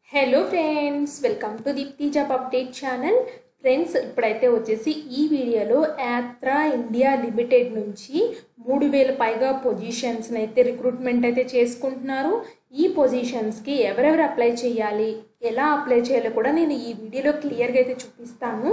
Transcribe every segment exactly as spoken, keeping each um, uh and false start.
Hello friends, welcome to Deepti job update channel. Friends, ఇప్పుడైతే వచ్చేసి ఈ వీడియోలో యాత్రా ఇండియా లిమిటెడ్ నుంచి మూడు వేల పైగా పొజిషన్స్ని అయితే రిక్రూట్మెంట్ అయితే చేసుకుంటున్నారు. ఈ పొజిషన్స్కి ఎవరెవరు అప్లై చేయాలి, ఎలా అప్లై చేయాలో కూడా నేను ఈ వీడియోలో క్లియర్గా అయితే చూపిస్తాను.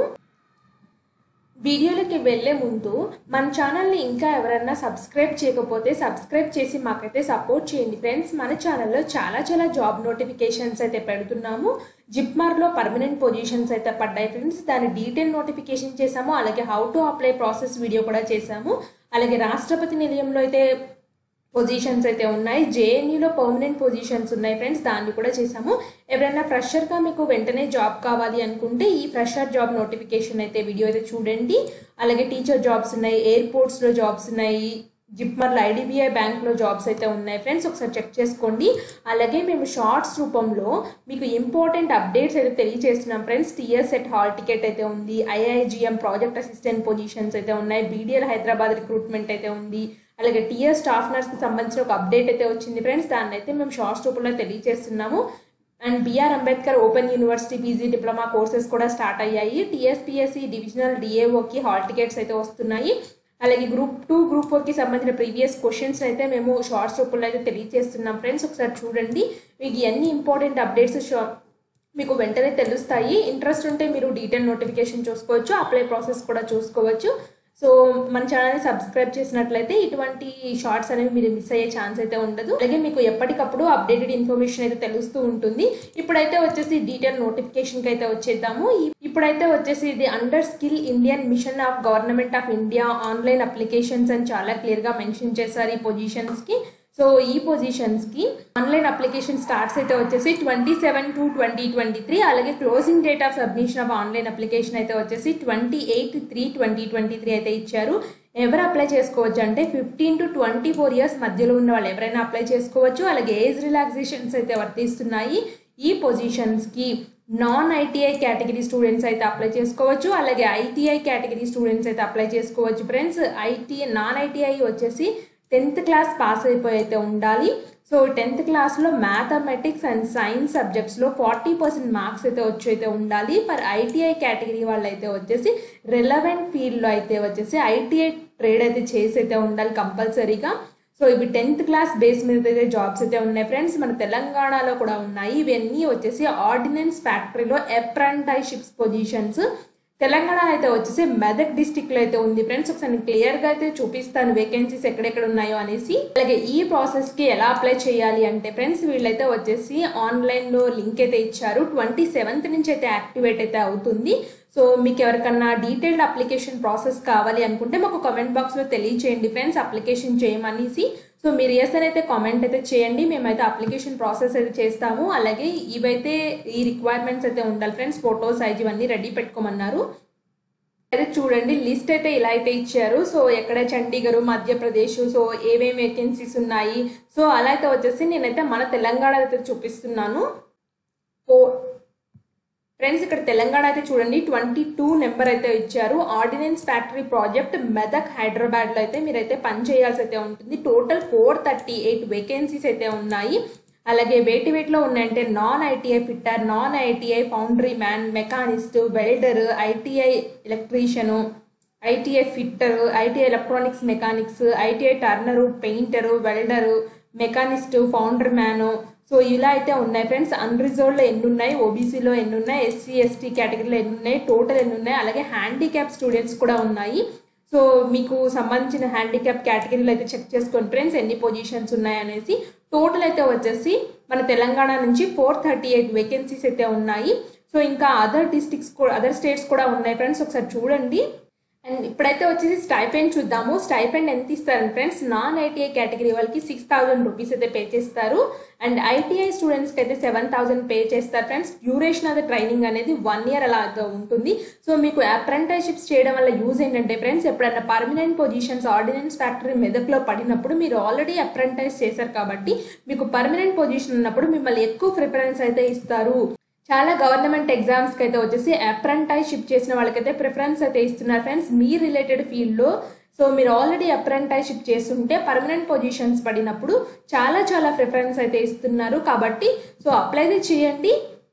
వీడియోలోకి వెళ్ళే ముందు మన ఛానల్ని ఇంకా ఎవరైనా సబ్స్క్రైబ్ చేయకపోతే సబ్స్క్రైబ్ చేసి మాకైతే సపోర్ట్ చేయండి ఫ్రెండ్స్. మన ఛానల్లో చాలా చాలా జాబ్ నోటిఫికేషన్స్ అయితే పెడుతున్నాము. జిప్మార్లో పర్మనెంట్ పొజిషన్స్ అయితే పడ్డాయి ఫ్రెండ్స్, దాని డీటెయిల్ నోటిఫికేషన్ చేసాము. అలాగే how to apply process video కూడా చేసాము. అలాగే రాష్ట్రపతి నిలయంలో అయితే పొజిషన్స్ అయితే ఉన్నాయి. జేఎన్యూలో పర్మనెంట్ పొజిషన్స్ ఉన్నాయి ఫ్రెండ్స్, దాన్ని కూడా చేసాము. ఎవరైనా ఫ్రెషర్గా మీకు వెంటనే జాబ్ కావాలి అనుకుంటే ఈ ఫ్రెషర్ జాబ్ నోటిఫికేషన్ అయితే వీడియో అయితే చూడండి. అలాగే టీచర్ జాబ్స్ ఉన్నాయి, ఎయిర్పోర్ట్స్లో జాబ్స్ ఉన్నాయి, జిప్మర్లో ఐడిబిఐ బ్యాంక్లో జాబ్స్ అయితే ఉన్నాయి ఫ్రెండ్స్, ఒకసారి చెక్ చేసుకోండి. అలాగే మేము షార్ట్స్ రూపంలో మీకు ఇంపార్టెంట్ అప్డేట్స్ అయితే తెలియజేస్తున్నాం ఫ్రెండ్స్. టీఎస్ఎట్ హాల్ టికెట్ అయితే ఉంది, ఐఐజిఎం ప్రాజెక్ట్ అసిస్టెంట్ పొజిషన్స్ అయితే ఉన్నాయి, బీడీఎల్ హైదరాబాద్ రిక్రూట్మెంట్ అయితే ఉంది. అలాగే టీఎస్ స్టాఫ్ నర్స్కి సంబంధించిన ఒక అప్డేట్ అయితే వచ్చింది ఫ్రెండ్స్, దాన్ని అయితే మేము షార్ట్స్ రూపంలో తెలియజేస్తున్నాము. And BR Ambedkar open university PG diploma courses కూడా స్టార్ట్ అయ్యాయి. టీఎస్పీఎస్సీ డివిజనల్ డిఏఓకి హాల్ టికెట్స్ అయితే వస్తున్నాయి. అలాగే గ్రూప్ టూ గ్రూప్ ఫోర్కి సంబంధించిన ప్రీవియస్ క్వశ్చన్స్ అయితే మేము షార్ట్స్ రూపంలో అయితే తెలియజేస్తున్నాం ఫ్రెండ్స్, ఒకసారి చూడండి. మీకు ఎన్ని ఇంపార్టెంట్ అప్డేట్స్ షా మీకు వెంటనే తెలుస్తాయి. ఇంట్రెస్ట్ ఉంటే మీరు డీటెయిల్ నోటిఫికేషన్ చూసుకోవచ్చు, అప్లై ప్రాసెస్ కూడా చూసుకోవచ్చు. సో మన ఛానల్ని సబ్స్క్రైబ్ చేసినట్లయితే ఇటువంటి షార్ట్స్ అనేవి మీరు మిస్ అయ్యే ఛాన్స్ అయితే ఉండదు. అలాగే మీకు ఎప్పటికప్పుడు అప్డేటెడ్ ఇన్ఫర్మేషన్ అయితే తెలుస్తూ ఉంటుంది. ఇప్పుడైతే వచ్చేసి డీటెయిల్ నోటిఫికేషన్కి అయితే వచ్చేద్దాము. ఇప్పుడైతే వచ్చేసి ఇది under skill Indian mission of government of India online applications అని చాలా క్లియర్గా మెన్షన్ చేశారు ఈ పొజిషన్స్కి. సో ఈ పొజిషన్స్కి ఆన్లైన్ అప్లికేషన్ స్టార్ట్స్ అయితే వచ్చేసి twenty seven two twenty twenty three అలాగే closing date of submission of online application అయితే వచ్చేసి twenty eight three twenty twenty three అయితే ఇచ్చారు. ఎవరు అప్లై చేసుకోవచ్చు అంటే fifteen to twenty four years మధ్యలో ఉన్న వాళ్ళు ఎవరైనా అప్లై చేసుకోవచ్చు. అలాగే ఏజ్ రిలాక్సేషన్స్ అయితే వర్తిస్తున్నాయి. ఈ పొజిషన్స్కి నాన్ ఐటీఐ కేటగిరీ స్టూడెంట్స్ అయితే అప్లై చేసుకోవచ్చు. అలాగే ఐటీఐ కేటగిరీ స్టూడెంట్స్ అయితే అప్లై చేసుకోవచ్చు ఫ్రెండ్స్. ఐటీ నాన్ ఐటీఐ వచ్చేసి టెన్త్ క్లాస్ పాస్ అయిపోయి అయితే ఉండాలి. సో టెన్త్ క్లాస్లో మ్యాథమెటిక్స్ అండ్ సైన్స్ సబ్జెక్ట్స్లో ఫార్టీ పర్సెంట్ మార్క్స్ అయితే వచ్చి అయితే ఉండాలి. ఫర్ ఐటీఐ కేటగిరీ వాళ్ళు అయితే వచ్చేసి రెలవెంట్ ఫీల్డ్లో అయితే వచ్చేసి ఐటీఐ ట్రేడ్ అయితే చేసి అయితే ఉండాలి కంపల్సరీగా. సో ఇవి టెన్త్ క్లాస్ బేస్ మీద అయితే జాబ్స్ అయితే ఉన్నాయి ఫ్రెండ్స్, మన తెలంగాణలో కూడా ఉన్నాయి. ఇవన్నీ వచ్చేసి ఆర్డినెన్స్ ఫ్యాక్టరీలో అప్రెంటిస్షిప్స్ పొజిషన్స్. తెలంగాణ అయితే వచ్చేసి మెదక్ డిస్టిక్లో అయితే ఉంది ఫ్రెండ్స్, ఒకసారి క్లియర్గా అయితే చూపిస్తాను వేకెన్సీస్ ఎక్కడెక్కడ ఉన్నాయో అనేసి. అలాగే ఈ ప్రాసెస్కి ఎలా అప్లై చేయాలి అంటే ఫ్రెండ్స్, వీళ్ళైతే వచ్చేసి ఆన్లైన్లో లింక్ అయితే ఇచ్చారు. ట్వంటీ సెవెంత్ నుంచి అయితే యాక్టివేట్ అయితే అవుతుంది. సో మీకు ఎవరికన్నా డీటెయిల్డ్ అప్లికేషన్ ప్రాసెస్ కావాలి అనుకుంటే మాకు కామెంట్ బాక్స్లో తెలియచేయండి ఫ్రెండ్స్, అప్లికేషన్ చేయమనేసి. సో మీరు ఎస్ అని అయితే కామెంట్ అయితే చేయండి, మేమైతే అప్లికేషన్ ప్రాసెస్ అయితే చేస్తాము. అలాగే ఇవైతే ఈ రిక్వైర్మెంట్స్ అయితే ఉండాలి ఫ్రెండ్స్, ఫోటో సైజ్ ఇవన్నీ రెడీ పెట్టుకోమన్నారు. అయితే చూడండి లిస్ట్ అయితే ఇలా అయితే ఇచ్చారు. సో ఎక్కడ చండీగఢ్, మధ్యప్రదేశ్, సో ఏమేమి వేకెన్సీస్ ఉన్నాయి. సో అలా అయితే వచ్చేసి నేనైతే మన తెలంగాణ అయితే చూపిస్తున్నాను ఫ్రెండ్స్. ఇక్కడ తెలంగాణ అయితే చూడండి ట్వంటీ టూ నెంబర్ అయితే ఇచ్చారు. ఆర్డినెన్స్ ఫ్యాక్టరీ ప్రాజెక్ట్ మెదక్ హైదరాబాద్లో అయితే మీరైతే పని చేయాల్సి అయితే ఉంటుంది. Total four thirty eight vacancies అయితే ఉన్నాయి. అలాగే వేటి వేటిలో ఉన్నాయంటే non ITI fitter, non ITI foundry man, machinist, welder, ITI electrician, ITI fitter, ITI electronics mechanics, ITI turner, painter, welder, machinist, founder man. So ఇలా అయితే ఉన్నాయి ఫ్రెండ్స్. అన్రిజర్వ్డ్లో ఎన్ని ఉన్నాయి, ఓబీసీలో ఎన్ని ఉన్నాయి, ఎస్సీ ఎస్టీ కేటగిరీలో ఎన్ని ఉన్నాయి, టోటల్ ఎన్ని ఉన్నాయి. అలాగే హ్యాండిక్యాప్ స్టూడెంట్స్ కూడా ఉన్నాయి. సో మీకు సంబంధించిన హ్యాండిక్యాప్ కేటగిరీలో అయితే చెక్ చేసుకోండి ఫ్రెండ్స్ ఎన్ని పొజిషన్స్ ఉన్నాయనేసి. టోటల్ అయితే వచ్చేసి మన తెలంగాణ నుంచి ఫోర్ థర్టీ ఎయిట్ వేకెన్సీస్ అయితే ఉన్నాయి. సో ఇంకా అదర్ డిస్ట్రిక్ట్స్ కూడా అదర్ స్టేట్స్ కూడా ఉన్నాయి ఫ్రెండ్స్, ఒకసారి చూడండి. అండ్ ఇప్పుడైతే వచ్చేసి స్టైపెండ్ చూద్దాము. స్టైపెండ్ ఎంత ఇస్తారండి ఫ్రెండ్స్, నాన్ ఐటీఐ కేటగిరీ వాళ్ళకి సిక్స్ థౌజండ్ రూపీస్ అయితే పే చేస్తారు. అండ్ ఐటీఐ స్టూడెంట్స్కి అయితే సెవెన్ థౌసండ్ పే చేస్తారు friends. Duration of the training అనేది వన్ ఇయర్ అలా ఉంటుంది. సో మీకు అప్రెంటిస్షిప్స్ చేయడం వల్ల యూజ్ ఏంటంటే ఫ్రెండ్స్, ఎప్పుడైనా పర్మనెంట్ పొజిషన్స్ ఆర్డినెన్స్ ఫ్యాక్టరీ మెదక్లో పడినప్పుడు మీరు ఆల్రెడీ అప్రెంటిస్ చేశారు కాబట్టి మీకు పర్మనెంట్ పొజిషన్ ఉన్నప్పుడు మిమ్మల్ని ఎక్కువ ప్రిఫరెన్స్ అయితే ఇస్తారు. చాలా గవర్నమెంట్ ఎగ్జామ్స్కి అయితే వచ్చేసి అప్రెంటిస్షిప్ చేసిన వాళ్ళకైతే ప్రిఫరెన్స్ అయితే ఇస్తున్నారు ఫ్రెండ్స్ మీ రిలేటెడ్ ఫీల్డ్లో. సో మీరు ఆల్రెడీ అప్రెంటిస్షిప్ చేస్తుంటే పర్మనెంట్ పొజిషన్స్ పడినప్పుడు చాలా చాలా ప్రిఫరెన్స్ అయితే ఇస్తున్నారు కాబట్టి సో అప్లై చేయండి.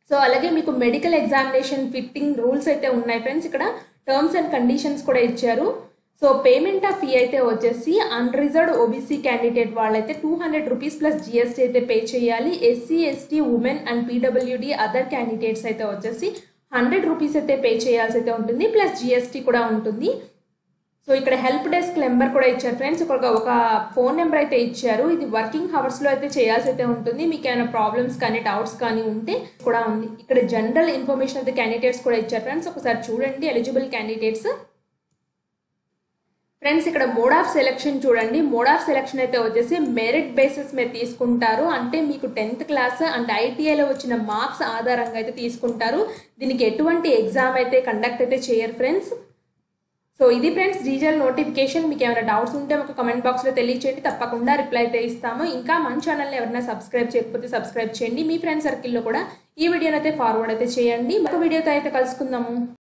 సో అలాగే మీకు మెడికల్ ఎగ్జామినేషన్ ఫిట్టింగ్ రూల్స్ అయితే ఉన్నాయి ఫ్రెండ్స్. ఇక్కడ టర్మ్స్ అండ్ కండిషన్స్ కూడా ఇచ్చారు. సో పేమెంట్ ఆఫ్ ఫీ అయితే వచ్చేసి అన్రిజర్వ్డ్ ఓబీసీ క్యాండిడేట్ వాళ్ళైతే two hundred rupees plus GST అయితే పే చేయాలి. ఎస్సీ ఎస్టీ ఉమెన్ అండ్ పీడబ్ల్యూడి అదర్ క్యాండిడేట్స్ అయితే వచ్చేసి హండ్రెడ్ రూపీస్ అయితే పే చేయాల్సి అయితే ఉంటుంది, ప్లస్ జిఎస్టీ కూడా ఉంటుంది. సో ఇక్కడ హెల్ప్ డెస్క్ నెంబర్ కూడా ఇచ్చారు ఫ్రెండ్స్. ఒక ఒక ఫోన్ నెంబర్ అయితే ఇచ్చారు. ఇది వర్కింగ్ అవర్స్లో అయితే చేయాల్సి అయితే ఉంటుంది. మీకు ఏమైనా ప్రాబ్లమ్స్ కానీ డౌట్స్ కానీ ఉంటే కూడా ఉంది. ఇక్కడ జనరల్ ఇన్ఫర్మేషన్ అయితే క్యాండిడేట్స్ కూడా ఇచ్చారు ఫ్రెండ్స్. ఒకసారి చూడండి ఎలిజిబుల్ క్యాండిడేట్స్. ఫ్రెండ్స్ ఇక్కడ మోడ్ ఆఫ్ సెలెక్షన్ చూడండి. మోడ్ ఆఫ్ సెలెక్షన్ అయితే వచ్చేసి మెరిట్ బేసిస్ మీద తీసుకుంటారు. అంటే మీకు టెన్త్ క్లాస్ అండ్ ఐటీఐలో వచ్చిన మార్క్స్ ఆధారంగా అయితే తీసుకుంటారు. దీనికి ఎటువంటి ఎగ్జామ్ అయితే కండక్ట్ అయితే చేయరు ఫ్రెండ్స్. సో ఇది ఫ్రెండ్స్ డీటెయిల్ నోటిఫికేషన్. మీకు ఏమైనా డౌట్స్ ఉంటే ఒక కమెంట్ బాక్స్లో తెలియచేయండి, తప్పకుండా రిప్లై అయితే ఇస్తాము. ఇంకా మన ఛానల్ని ఎవరైనా సబ్స్క్రైబ్ చేయకపోతే సబ్స్క్రైబ్ చేయండి. మీ ఫ్రెండ్ సర్కిల్లో కూడా ఈ వీడియోని అయితే ఫార్వర్డ్ అయితే చేయండి. ఒక వీడియోతో అయితే కలుసుకుందాము.